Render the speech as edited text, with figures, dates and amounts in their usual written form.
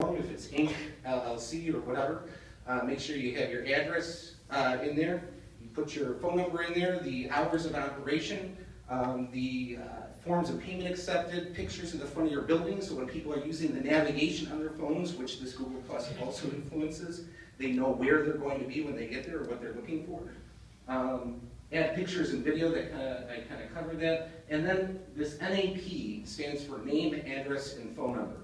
if it's Inc., LLC, or whatever. Make sure you have your address in there. You put your phone number in there, the hours of operation, the forms of payment accepted, pictures of the front of your building, so when people are using the navigation on their phones, which this Google Plus also influences, they know where they're going to be when they get there or what they're looking for. Add pictures and video, I kind of covered that. And then this NAP stands for name, address, and phone number.